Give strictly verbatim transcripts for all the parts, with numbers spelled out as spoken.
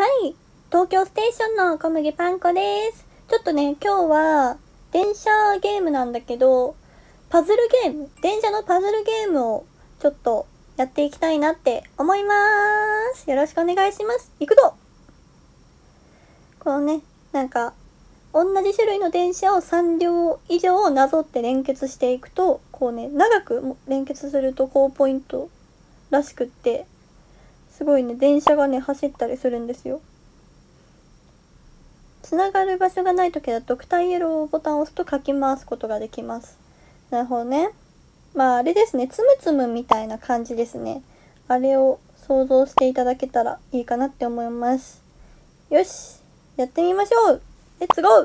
はい、東京ステーションの小麦パン粉です。ちょっとね、今日は電車ゲームなんだけど、パズルゲーム、電車のパズルゲームをちょっとやっていきたいなって思います。よろしくお願いします。行くぞ。このね、なんか、同じ種類の電車をさん両以上なぞって連結していくと、こうね、長く連結すると高ポイントらしくって、すごいね、電車がね、走ったりするんですよ。つながる場所がないときはドクターイエローボタンを押すとかき回すことができます。なるほどね。まああれですね、つむつむみたいな感じですね。あれを想像していただけたらいいかなって思います。よし、やってみましょう。レッツゴー。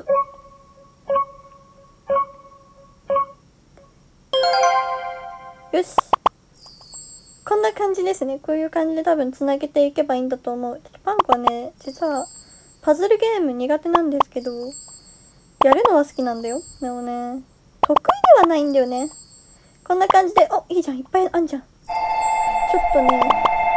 よし。こんな感じですね。こういう感じで多分つなげていけばいいんだと思う。パン粉はね、実はパズルゲーム苦手なんですけど、やるのは好きなんだよ。でもね、得意ではないんだよね。こんな感じで、お、いいじゃん、いっぱいあんじゃん。ちょっとね、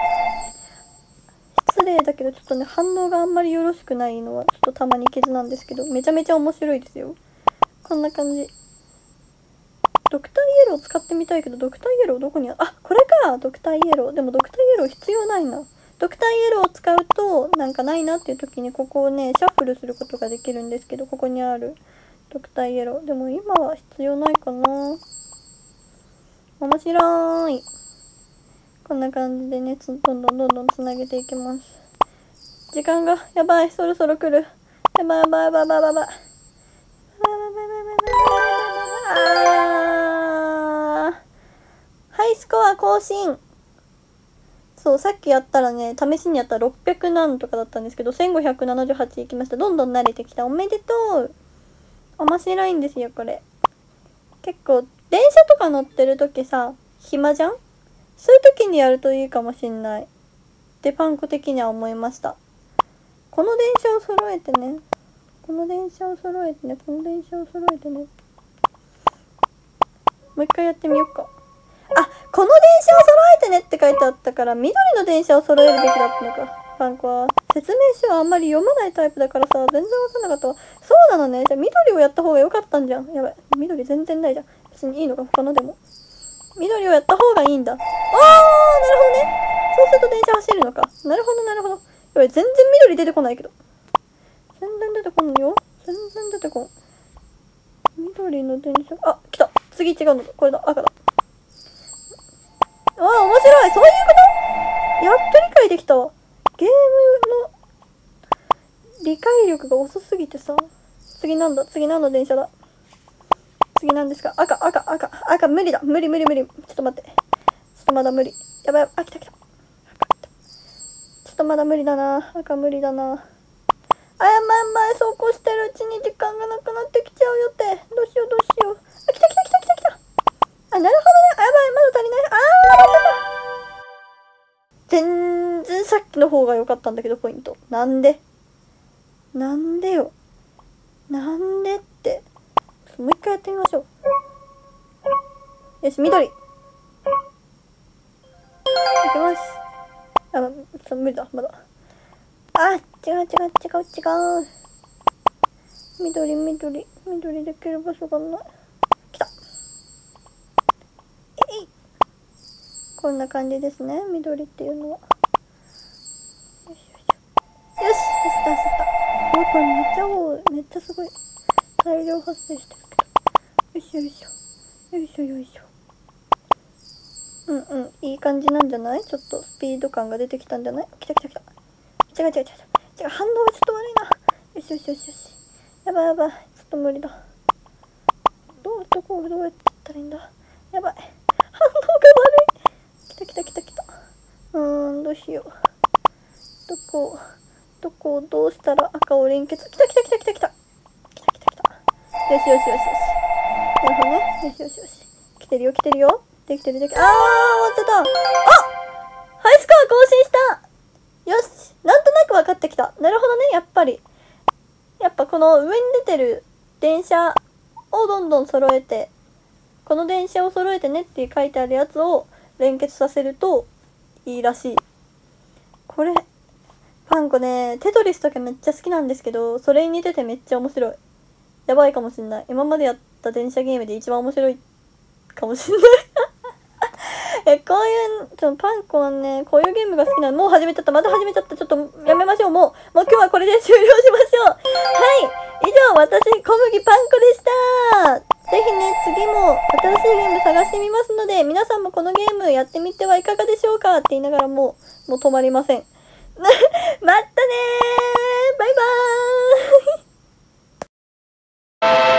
失礼だけどちょっとね、反応があんまりよろしくないのはちょっとたまに傷なんですけど、めちゃめちゃ面白いですよ。こんな感じ。ドクターイエロー使ってみたいけど、ドクターイエローどこにあ、あ、これか、ドクターイエロー。でもドクターイエロー必要ないな。ドクターイエローを使うと、なんかないなっていう時にここをね、シャッフルすることができるんですけど、ここにあるドクターイエロー。でも今は必要ないかな。面白い。こんな感じでね、どんどんどんどんつなげていきます。時間が、やばい、そろそろ来る。やばいやばいやばいやばいやばい。あー。ハイスコア更新。そう、さっきやったらね、試しにやったらろっぴゃくなんとかだったんですけど、せんごひゃくななじゅうはちいきました。どんどん慣れてきた。おめでとう。面白いんですよ、これ。結構、電車とか乗ってるときさ、暇じゃん？そういう時にやるといいかもしんない。で、パン粉的には思いました。この電車を揃えてね。この電車を揃えてね。この電車を揃えてね。もう一回やってみようか。あ、この電車を揃えてねって書いてあったから、緑の電車を揃えるべきだったのか。パン粉は。説明書はあんまり読まないタイプだからさ、全然わかんなかったわ。そうなのね。じゃあ緑をやった方が良かったんじゃん。やばい。緑全然ないじゃん。別にいいのか、他のでも。緑をやった方がいいんだ。あー、なるほどね。そうすると電車走るのか。なるほど、なるほど。やばい、全然緑出てこないけど。全然出てこんよ。全然出てこん。緑の電車。あ、来た。次違うのだ。これだ。赤だ。ああ、面白い。そういうことやっと理解できたわ。ゲームの理解力が遅すぎてさ。次なんだ次何の電車だ次なんですか赤、赤、赤、赤、無理だ。無理無理無理。ちょっと待って。ちょっとまだ無理。やばい。あ、来た来た。ちょっとまだ無理だな。赤無理だな。あ、やばいやばい。走行してるうちに時間がなくなってきちゃうよって。どうしようどうしよう。あ、来た来た来た来た来た。あ、なるほどね。あ、やばい。まだ足りない。あー、全然さっきの方が良かったんだけど、ポイント。なんでなんでよ。なんでって。もう一回やってみましょう。よし、緑。いきます。あ、ま、無理だ、まだ。あ、違う違う違う違う。緑、緑、緑できる場所がない。来た。えい。こんな感じですね、緑っていうのは。よしよし。よし、走った走った。うわ、これめっちゃ多い。めっちゃすごい。大量発生してるけど。よいしょよいしょ。よいしょよいしょ。うんうん、いい感じなんじゃない？ちょっとスピード感が出てきたんじゃない？来た来た来た。違う違う違う違う。違う、反応がちょっと悪いな。よしよしよしよし。やばいやばい。ちょっと無理だ。どう、どこ、どうやってやったらいいんだ。やばい。反応が悪い。来た来た来た来た。うーん、どうしよう。どこ、どこをどうしたら赤を連結。来た来た来た来た来た。来た来た来た。よしよしよしよし。なるほどね。よしよしよし。来てるよ来てるよ。できてるできてる。あー、終わっちゃった。あ、ハイスコア更新した。よし。なんとなく分かってきた。なるほどね。やっぱり。やっぱこの上に出てる電車をどんどん揃えて、この電車を揃えてねって書いてあるやつを連結させるといいらしい。これ、パパンコね、テトリスとかめっちゃ好きなんですけど、それに似ててめっちゃ面白い。やばいかもしんない。今までやった電車ゲームで一番面白いかもしんない。え、こういう、ちょっとパンコはね、こういうゲームが好きなの。もう始めちゃった。また始めちゃった。ちょっとやめましょう。もう、もう今日はこれで終了しましょう。はい。以上、私、小麦パンコでした。ぜひね、次も新しいゲーム探してみますので、皆さんもこのゲームやってみてはいかがでしょうかって言いながらもう、もう止まりません。まったねー。バイバーイ。